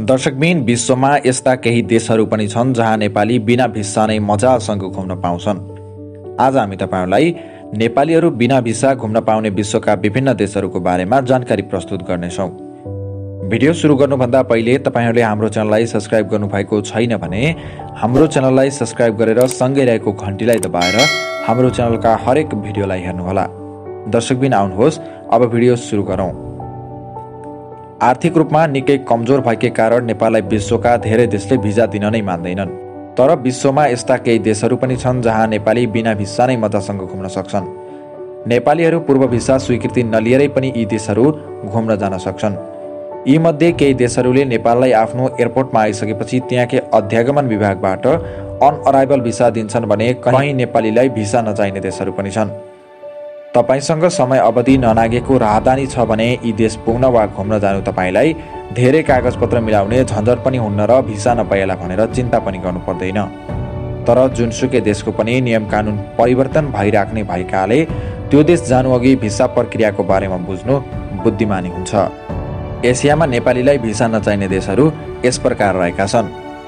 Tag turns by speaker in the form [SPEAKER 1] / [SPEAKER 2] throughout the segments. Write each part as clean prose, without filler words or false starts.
[SPEAKER 1] दर्शकबिन विश्वमा यस्ता केही देशहरू पनि छन् जहाँ नेपाली बिना भिसा नै मजासँग घुम्न पाउँछन्। आज हामी तपाईहरुलाई नेपालीहरू बिना भिसा घुम्न पाउने विश्वका विभिन्न देशहरूको बारेमा जानकारी प्रस्तुत गर्नेछौँ। भिडियो सुरु गर्नुभन्दा पहिले तपाईहरुले हाम्रो च्यानललाई सब्स्क्राइब गर्नुभएको छैन भने हाम्रो च्यानललाई सब्स्क्राइब गरेर सँगै रहेको घण्टीलाई दबाएर हाम्रो च्यानलका हरेक भिडियोलाई हेर्नुहोला। दर्शकबिन आउनुहोस् अब भिडियो सुरु गरौँ। आर्थिक रूपमा निकै कमजोर भएकै कारण नेपाललाई विश्वका धेरै देशले भिजा दिन नै मान्दैनन्। तर विश्वमा यस्ता केही देशहरू पनि छन् जहाँ नेपाली बिना भिसा नै मजासँग घुम्न सक्छन्। नेपालीहरू पूर्व भिसा स्वीकृति नलिएरै पनि यी देशहरू घुम्न जान सक्छन्। यी मध्ये केही देशहरूले नेपाललाई आफ्नो एयरपोर्टमा आइसकेपछि त्यहाँकै अध्यागमन विभागबाट अन अराइभल भिसा दिन्छन् भने कहीँ नेपालीलाई भिसा नचाहिने देशहरू पनि छन्। तपाईसँग समय अवधि ननागेको राहदानी छ भने यी देश पुग्न वा घुम्न जानु तपाईलाई धेरै कागजपत्र मिलाउने झन्झट पनि हुन्न र भिसा नपाएला भनेर चिन्ता पनि गर्नु पर्दैन। तर जुनसुकै देशको पनि नियम कानुन परिवर्तन भइराख्ने भएकाले त्यो देश जानुअघि भिसा प्रक्रियाको बारेमा बुझ्नु बुद्धिमानी हुन्छ। एसियामा नेपालीलाई भिसा नचाहिने देशहरू यस प्रकार रहेका छन्।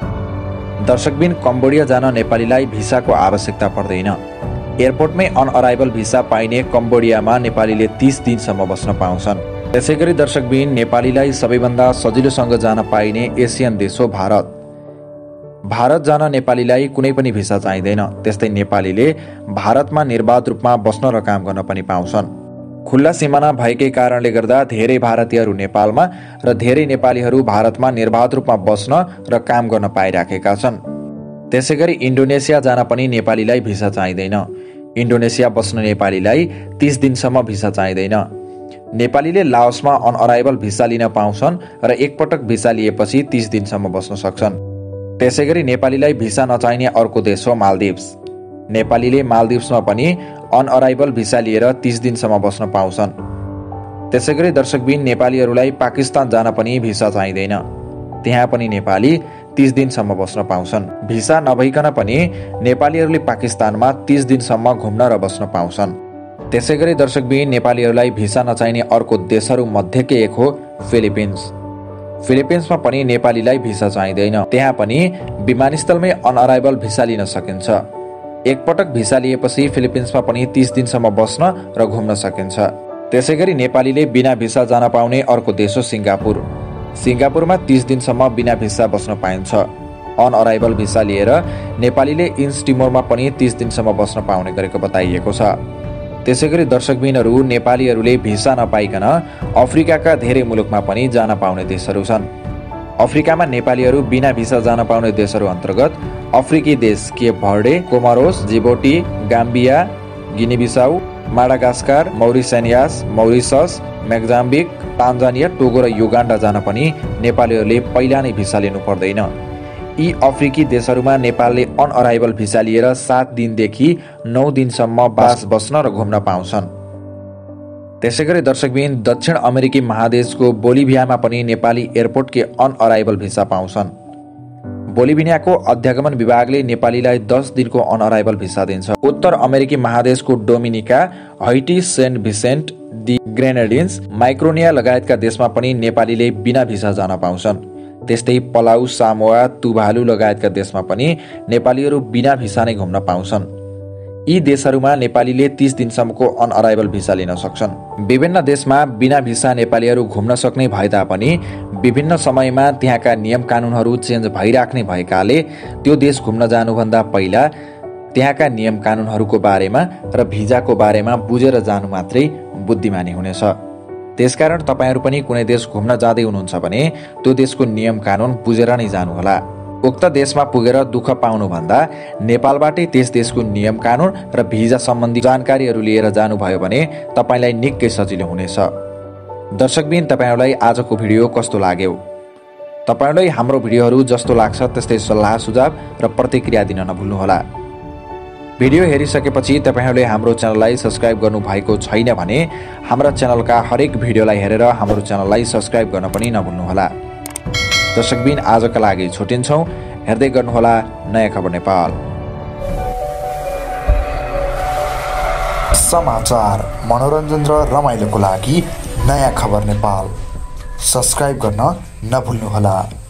[SPEAKER 1] दर्शकबिन कम्बोडिया जान नेपालीलाई भिसाको आवश्यकता पर्दैन। एयरपोर्टमै अन अराइभल भिसा पाइने कम्बोडियामा नेपालीले 30 दिनसम्म बस्न पाउँछन्। त्यसैगरी दर्शकबिन नेपालीलाई सबैभन्दा सजिलोसँग जान पाइने एसियन देश हो भारत। भारत जान नेपालीलाई कुनै पनि भिसा चाहिँदैन। त्यस्तै नेपालीले भारतमा निर्बाध रूपमा बस्न र काम गर्न पनि पाउँछन्। खुल्ला सिमाना भएकै कारणले गर्दा धेरै भारतीयहरू नेपालमा र धेरै नेपालीहरू भारतमा निर्बाध रूपमा बस्न र काम गर्न पाइराखेका छन्। त्यसैगरी इन्डोनेसिया जान पनि नेपालीलाई भिसा चाहिँदैन। इन्डोनेसिया बस्न नेपालीलाई 30 दिनसम्म भिसा चाहिँदैन। नेपालीले लाओसमा अन अराइभल भिसा लिन पाउँछन् र एकपटक भिसा लिएपछि 30 दिनसम्म बस्न सक्छन्। त्यसैगरी नेपालीलाई भिसा नचाहिने अर्को देश हो मालदिभ्स। नेपालीले मालदिभ्समा पनि अन अराइभल भिसा लिएर 30 दिनसम्म बस्न पाउँछन्। त्यसैगरी दर्शकबिन नेपालीहरूलाई पाकिस्तान जान पनि भिसा चाहिँदैन। त्यहाँ पनि नेपाली 30 दिनसम्म बस्न पाउँछन्। भिसा नभइकन पनि नेपालीहरूले पाकिस्तानमा 30 दिनसम्म घुम्न र बस्न पाउँछन्। त्यसैगरी दर्शकबिन नेपालीहरूलाई भिसा नचाहिने अर्को देशहरू मध्येकै एक हो फिलिपिन्स। फिलिपिन्समा पनि नेपालीलाई भिसा चाहिँदैन। त्यहाँ पनि विमानस्थलमै अन अराइभल भिसा लिन सकिन्छ। एकपटक भिसा लिएपछि फिलिपिन्समा पनि 30 दिनसम्म बस्न र घुम्न सकिन्छ। त्यसैगरी नेपालीले बिना भिसा जान पाउने अर्को देश हो सिङ्गापुर। सिङ्गापुरमा 30 दिनसम्म बिना भिसा बस्न पाइन्छ। अन अराइभल भिसा लिएर नेपालीले इन्स्टिमोरमा पनि 30 दिनसम्म बस्न पाउने गरेको बताइएको छ। त्यसैगरी दर्शकबिनहरू नेपालीहरूले भिसा नपाइकन अफ्रिकाका धेरै मुलुकमा पनि जान पाउने देशहरू छन्। अफ्रिकामा नेपालीहरू बिना भिसा जान पाउने देशहरू अन्तर्गत अफ्रिकी देश Cape Verde, Comoros, Djibouti, Gambia, Guinea Bissau, Madagascar, Mauritania, Mauritius, Mozambique, Tanzania, Togo र युगान्डा जान पनि नेपालीहरूले पहिला नै भिसा लिनु पर्दैन। यी अफ्रिकी देशहरूमा नेपालले अन अराइभल भिसा लिएर 7 दिनदेखि 9 दिनसम्म बस्न र घुम्न पाउँछन्। त्यसैगरी दर्शकबिन दक्षिण अमेरिकी महादेशको बोलिभियामा पनि नेपाली एयरपोर्टकै अन अराइभल भिसा पाउँछन्। बोलिभियाको अध्यागमन विभागले नेपालीलाई 10 दिनको अन अराइभल भिसा दिन्छ। उत्तर अमेरिकी महादेशको Dominica, Haiti, Saint Vincent the Grenadines, Micronesia लगायतका देशमा पनि नेपालीले बिना भिसा जान पाउँछन्। त्यस्तै पलाउ, सामोआ, तुभालु लगायतका देशमा पनि नेपालीहरू बिना भिसा नै घुम्न पाउँछन्। यी देशहरूमा नेपालीले 30 दिनसम्मको अन अराइभल भिसा लिन सक्छन्। विभिन्न देशमा बिना भिसा नेपालीहरू घुम्न सक्ने भए तापनि विभिन्न समयमा त्यहाँका नियम कानुनहरू चेन्ज भइराख्ने भएकाले त्यो देश घुम्न जानुभन्दा पहिला त्यहाँका नियम कानुनहरूको बारेमा र भिजाको बारेमा बुझेर जानु मात्रै बुद्धिमानी हुनेछ। त्यसकारण तपाईहरू पनि कुनै देश घुम्न जाँदै हुनुहुन्छ भने त्यो देशको नियम कानुन बुझेर नै जानुहोला। उक्त देशमा पुगेर दुःख पाउनुभन्दा नेपालबाटै त्यस देशको नियम कानुन र भिजा सम्बन्धी जानकारीहरू लिएर जानुभयो भने तपाईलाई निकै सजिलो हुनेछ। दर्शकबिन तपाईहरूलाई आजको भिडियो कस्तो लाग्यो? तपाईहरूलाई हाम्रो भिडियोहरू जस्तो लाग्छ त्यस्तै सल्लाह सुझाव र प्रतिक्रिया दिन नभुल्नुहोला। भिडियो हेरिसकेपछि तपाईहरूले हाम्रो च्यानललाई सब्स्क्राइब गर्नु भएको छैन भने हाम्रा च्यानलका हरेक भिडियोलाई हेरेर हाम्रो च्यानललाई सब्स्क्राइब गर्न पनि नभुल्नुहोला। दर्शकबिन आजका लागि छुट्टिन्छौँ। हेर्दै गर्नुहोला नयाँ खबर नेपाल।
[SPEAKER 2] समाचार, मनोरञ्जन र रमाइलोको लागि नयाँ खबर नेपाल सब्स्क्राइब गर्न नभुल्नुहोला।